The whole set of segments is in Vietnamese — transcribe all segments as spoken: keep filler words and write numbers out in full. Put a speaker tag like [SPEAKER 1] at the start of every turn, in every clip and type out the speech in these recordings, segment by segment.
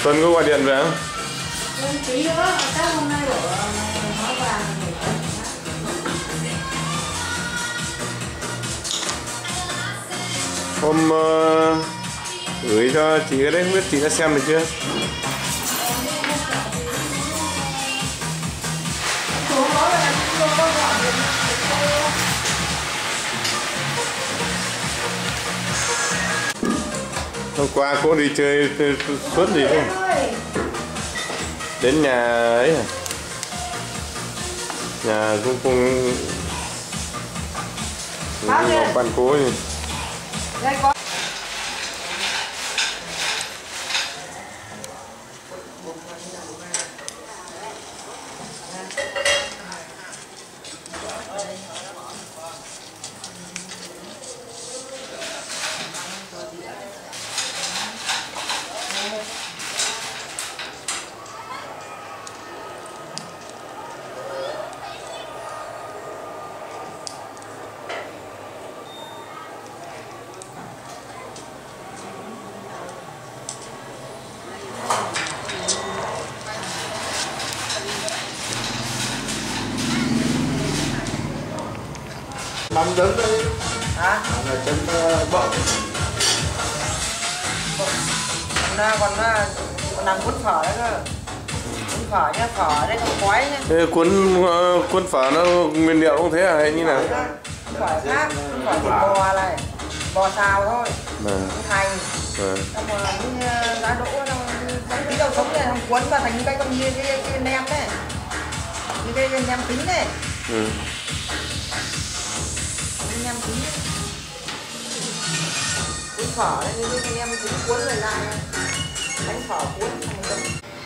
[SPEAKER 1] Tuấn có gọi điện về không?
[SPEAKER 2] Tí nữa, các hôm nay ở Hóa Vàng.
[SPEAKER 1] Hôm uh, gửi cho chị cái đấy, không biết chị đã xem được chưa? Hôm qua cô đi chơi suốt gì không? Đến nhà ấy à? Nhà cũng cũng Ngọc Văn Cố gì?
[SPEAKER 2] Đây có.
[SPEAKER 3] Nằm đứng đây.
[SPEAKER 2] Hả?
[SPEAKER 3] Nằm ở chân bậc.
[SPEAKER 2] Còn còn còn nằm cuốn phở đấy cơ. Cuốn phở nhá, phở ở đây không quái nhá.
[SPEAKER 1] Thế cuốn cuốn phở nó nguyên liệu cũng thế à hay như nào?
[SPEAKER 2] Cuốn phở khác, cuốn phở thịt bò này, bò xào thôi.
[SPEAKER 1] Mà.
[SPEAKER 2] Hành. Mà. Xong rồi những giá đỗ nó bánh tí đậu sống này không cuốn vào thành những cái con như cái cái nem đấy. Như cái nem tính này.
[SPEAKER 1] Ừ.
[SPEAKER 2] Nem tính cuốn phở đấy, như cái nem tính cuốn rồi lại bánh phở cuốn xong rồi.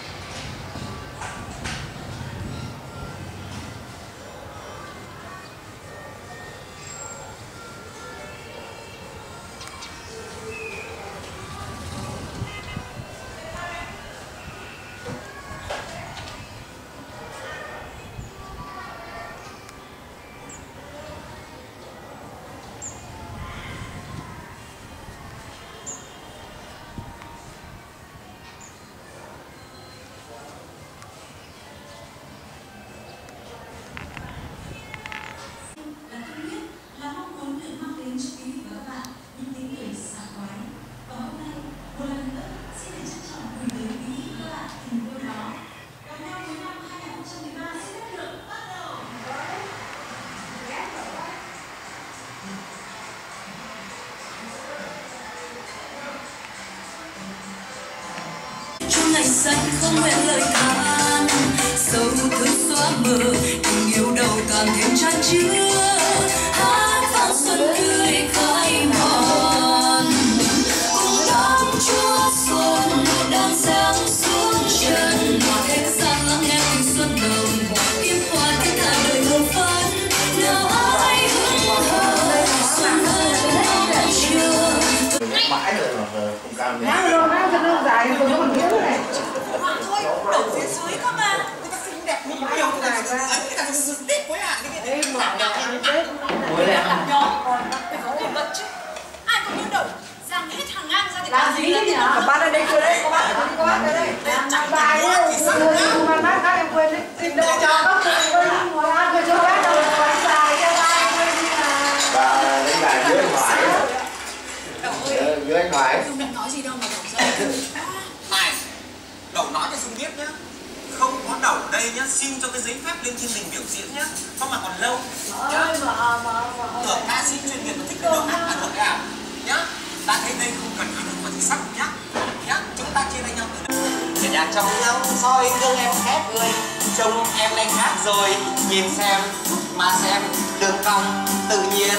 [SPEAKER 4] Ngày xanh không nguyện lời than sâu thức xóa mờ tình yêu đầu càng thêm chan chứa hát vang xuân tươi khai mòn cùng đón chúa xuân đang giáng xuống trần hết gian lắng nghe tình xuân đồng kiếm hoa thiết tha đời hồng phấn nào ai hững hờ xuân hơn mong chờ
[SPEAKER 3] mãi rồi mà không cao như
[SPEAKER 2] Nó đâu nó nó dài rồi nó còn thiếu này.
[SPEAKER 4] đầu phía dưới cơ mà người ta xinh đẹp mình nhiều người ta người ta xinh đẹp quá à cái cái làm nhỏ ăn tết mới làm nhỏ phải có kỷ luật chứ ai có như đầu giang hết hàng ngang ra thì
[SPEAKER 2] làm gì nhỉ? Có bác ở đây, đây, có bác ở đây, có bác ở đây. Làm bài đấy, mà bác khác em quên đấy. Xin đồ cho các người quên, ngồi ăn rồi cho bác đâu là bánh dài cho bác quên đi mà.
[SPEAKER 3] và đánh bài dưới anh Thoại dưới anh Thoại
[SPEAKER 4] không định nói gì đâu mà đổ ra
[SPEAKER 5] này đậu nói cho Dung biết nhá, không có đậu đây nhá, xin cho cái giấy phép lên trên mình biểu diễn nhá, không mà còn lâu nhá. Tưởng ca sĩ chuyên nghiệp mà thích cái đậu hát là được à nhá, ta thấy đây không cần phải được mà thì sắc nhá nhá, chúng ta chia tay nhau từ đây. Để nhạc trong nhau soi gương em khét người, trông em đánh hát rồi nhìn xem mà xem đường cong tự nhiên.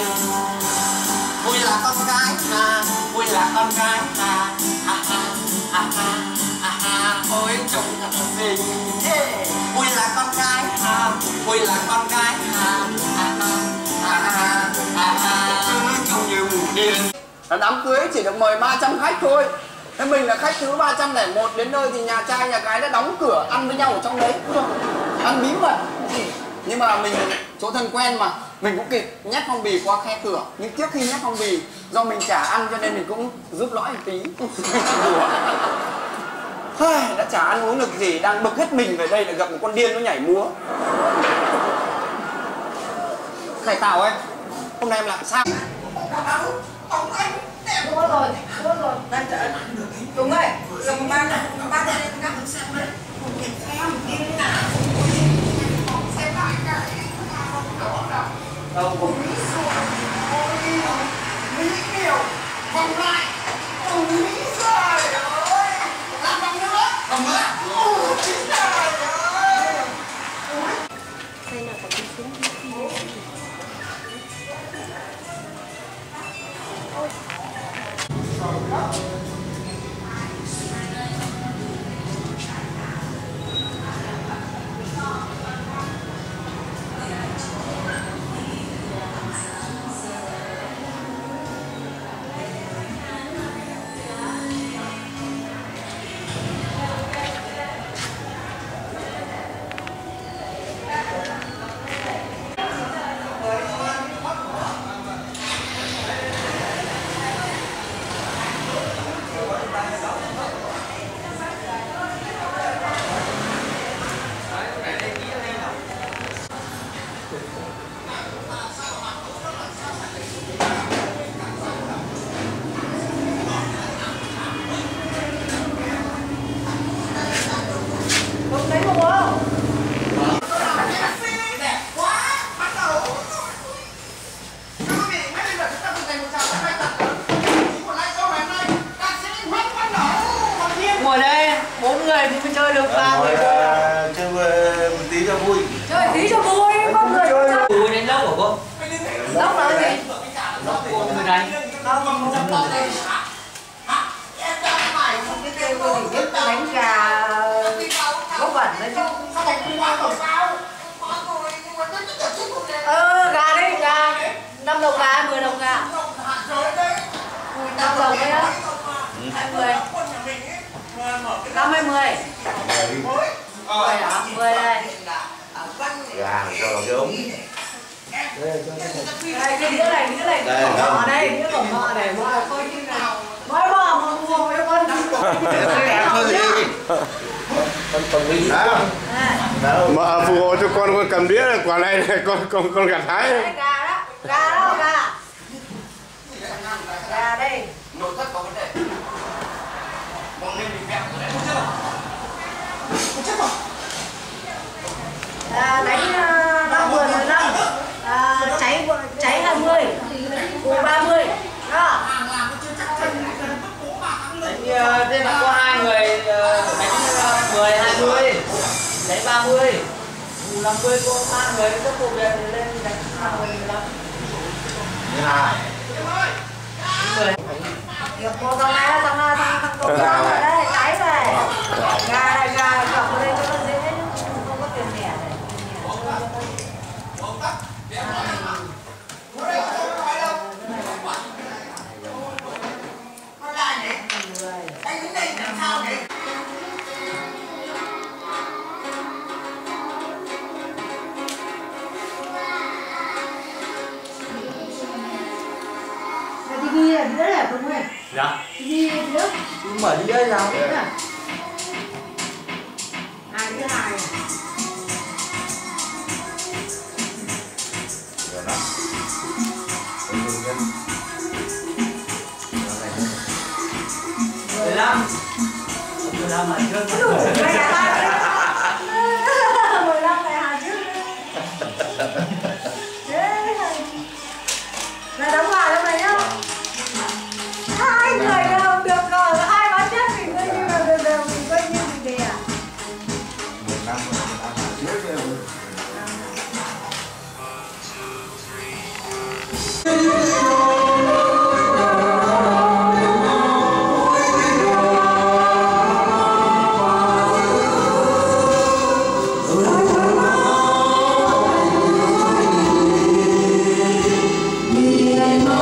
[SPEAKER 5] Vui là con gái mà, vui là con gái mà, ha ha ha ha ha ha, ôi trông thật là xinh. Vui là con gái mà, vui là con gái mà, ha ha ha ha ha ha, trông như mù điên.
[SPEAKER 6] Đám cưới chỉ được mời ba trăm khách thôi. Thế mình là khách thứ ba trăm lẻ một, đến nơi thì nhà trai nhà gái đã đóng cửa ăn với nhau ở trong đấy, ăn bí mật. Nhưng mà mình chỗ thân quen mà, mình cũng kịp nhét phong bì qua khe cửa. Nhưng trước khi nhét phong bì, do mình chả ăn cho nên mình cũng giúp lõi một tí. Đã chả ăn uống được gì, đang bực hết mình về đây là gặp một con điên nó nhảy múa. Khải Tảo ơi, hôm nay em làm sao?
[SPEAKER 2] Đúng rồi, đúng rồi. Đang chờ. Đúng rồi. Cầm ba này, ba đây các bạn xem đấy. Xem lại cái đâu cũng Mỹ Kiều vòng lại Ôi trời ơi, làm vòng nữa vòng nữa. Ôi trời ơi. Đây là có cái xuống ngồi đây bốn người thì mới chơi được ba người thôi.
[SPEAKER 3] Chơi một tí cho vui.
[SPEAKER 2] Chơi tí cho vui, có người chơi.
[SPEAKER 5] Vui đến lốc hả cô?
[SPEAKER 2] Lốc là gì?
[SPEAKER 5] Lốc cô người đánh.
[SPEAKER 2] Không, không lốc đây. Em ra ngoài không biết kêu tôi chỉ biết đánh gà gấu bẩn đấy chứ. Sao đánh không qua không sao? Ờ, gà đấy, gà. năm đồng gà, mười đồng gà. năm đồng đấy á. hai mươi. năm hay mười? mười hả? mười đây.
[SPEAKER 3] Gà cho cái ống.
[SPEAKER 2] Đây, cái đĩa này, đĩa này. Ở đây, đĩa của mọ này, mọ coi như nào. Nói bò mà mua mấy con.
[SPEAKER 3] Thôi gì? Con còn đi hả?
[SPEAKER 1] Mà phù hộ cho con con cầm đĩa là quả này này con con con gặt hái.
[SPEAKER 2] Gà đó, gà đó, gà. Gà đây.
[SPEAKER 6] Nội thất có vấn đề. Bọn nên bị mẹ của đấy.
[SPEAKER 2] À, đánh ba mươi mười lăm. À, cháy cháy hai mươi. Củ ba mươi. Đó.
[SPEAKER 5] Đánh thế là có hai người đánh mười hai mươi. Đánh ba mươi. năm mươi cô ba người các cô về lên đánh ba mươi mười lăm. mười.
[SPEAKER 2] Được cô thằng này thằng thằng thằng cô ở đây cháy này. Gà này gà chọn vào đây cho nó dễ không có tiền lẻ này. Đi đi đứa này không quên.
[SPEAKER 5] Dạ.
[SPEAKER 2] Đi đứa.
[SPEAKER 5] Mở đi đây nào.
[SPEAKER 2] Hai đứa hai.
[SPEAKER 5] mười lăm. mười lăm mà chưa.
[SPEAKER 2] mười lăm này hàng trước. Là đóng vào trong này nhá. Hai người đều được rồi, hai bán chết thì coi như là đều đều thì coi như mình đè.
[SPEAKER 3] Một năm một năm trước rồi.
[SPEAKER 4] Vì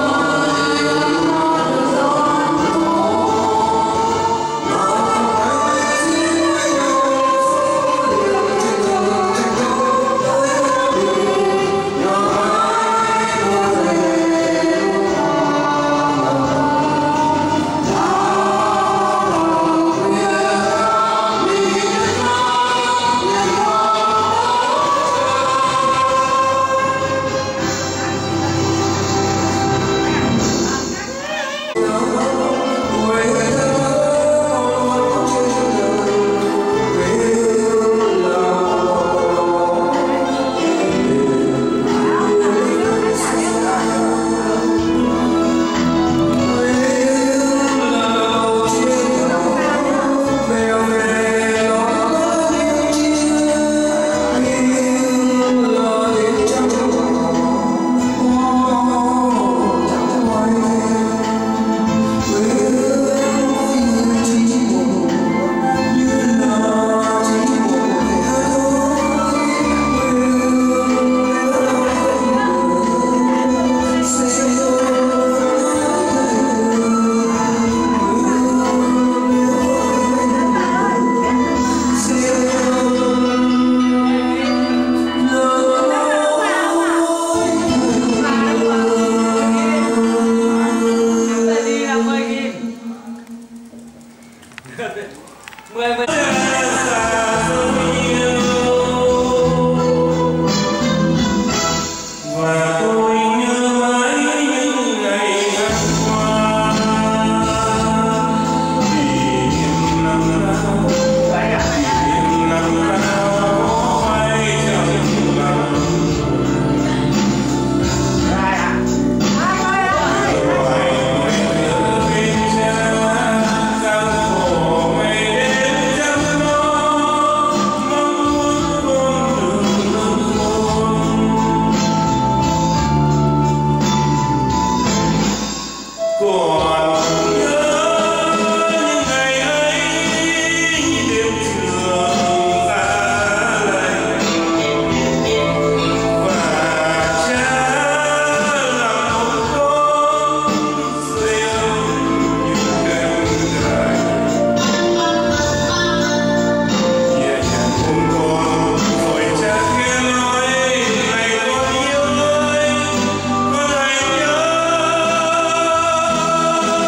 [SPEAKER 1] Hãy subscribe cho kênh Ghiền Mì Gõ để không bỏ lỡ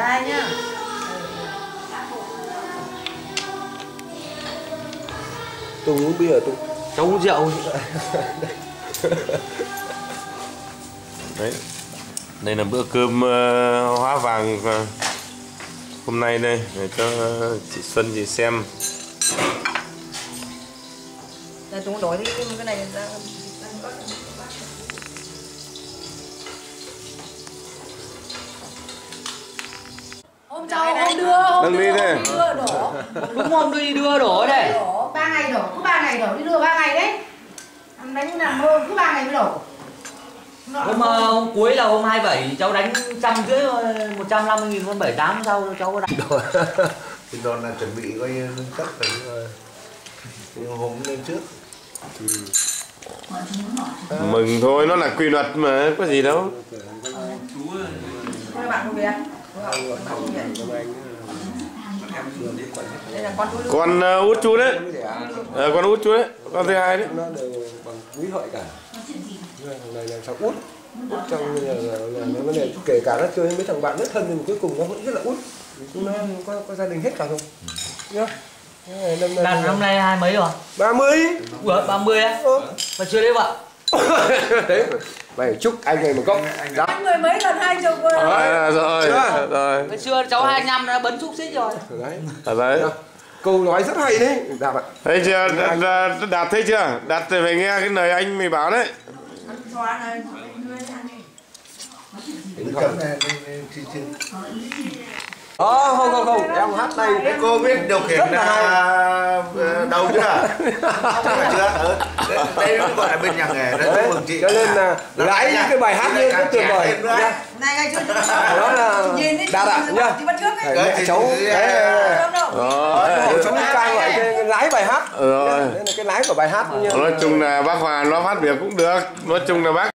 [SPEAKER 2] Bye nhá.
[SPEAKER 3] Tùng uống bia Tùng.
[SPEAKER 7] Cháu uống rượu.
[SPEAKER 1] Đấy, đây là bữa cơm uh, hóa vàng uh, hôm nay đây để cho uh, chị Xuân chị xem.
[SPEAKER 2] Này chúng đổi cái cái này ra. Hôm cháu hôm đưa, hôm
[SPEAKER 1] Đừng
[SPEAKER 2] đưa,
[SPEAKER 1] đi
[SPEAKER 2] hôm
[SPEAKER 1] đây.
[SPEAKER 2] đưa đổ.
[SPEAKER 7] Đúng không, đi đưa đổ đây.
[SPEAKER 2] Đổ ba ngày đổ, cứ ba ngày đổ, đi đưa ba ngày đấy. Em đánh làm mơ cứ ba ngày mới đổ.
[SPEAKER 7] Hôm, uh, hôm cuối là hôm hai mươi bảy cháu đánh trăm rưỡi một trăm năm mươi nghìn, hôm bảy tám sau cháu có đánh.
[SPEAKER 3] Thì còn là chuẩn bị coi như tất cả những hôm lên trước.
[SPEAKER 1] Mừng thôi, nó là quy luật mà có gì đâu.
[SPEAKER 2] Các bạn không biết. Đây là con chú.
[SPEAKER 1] Con uh, út chú đấy. À, con út chú đấy, con thứ hai đấy.
[SPEAKER 3] Nó đều bằng quý hội cả. Này là cháu út. Út trong là, là, là nó vấn đề kể cả nó chơi với thằng bạn rất thân nhưng cuối cùng nó vẫn rất là út. Chúng nó có, có gia đình hết cả rồi. Nhá. Năm nay
[SPEAKER 7] Đạt năm nay hai mấy rồi?
[SPEAKER 3] ba mươi.
[SPEAKER 7] Ủa, ba mươi á?
[SPEAKER 3] Ừ.
[SPEAKER 7] Mà chưa lấy vợ.
[SPEAKER 3] Đấy. Mày chúc anh này một cốc. Đó.
[SPEAKER 2] Mười mấy lần hai chục rồi.
[SPEAKER 1] À, rồi, rồi.
[SPEAKER 7] Hồi xưa cháu hai mươi lăm đã bấn xúc xích rồi.
[SPEAKER 3] Đấy.
[SPEAKER 1] À, đấy.
[SPEAKER 3] Câu nói rất hay đấy. Đạt ạ.
[SPEAKER 1] Thấy chưa? Đạt, đạt, đạt thấy chưa? Đạt thì phải nghe cái lời anh mày bảo đấy.
[SPEAKER 2] Xóa này.
[SPEAKER 3] Ờ, không không không, em hát này
[SPEAKER 8] Thế cô biết điều khiển là đầu chưa? Chắc là chưa. Ừ. Đây nó gọi là bên nhà nghề đấy, chúc mừng chị.
[SPEAKER 3] cho nên là gái những cái bài hát như rất tuyệt vời.
[SPEAKER 8] Nha.
[SPEAKER 2] Này ngay chưa?
[SPEAKER 3] Đó là Đạt ạ nhá.
[SPEAKER 2] Chị bắt trước ấy.
[SPEAKER 3] Đấy, mẹ cháu cái
[SPEAKER 1] Rồi.
[SPEAKER 3] cháu ca gọi cái lái bài hát.
[SPEAKER 1] Rồi.
[SPEAKER 3] Đây là cái lái của bài hát.
[SPEAKER 1] Nói chung là bác Hòa nó phát biểu cũng được. Nói chung là bác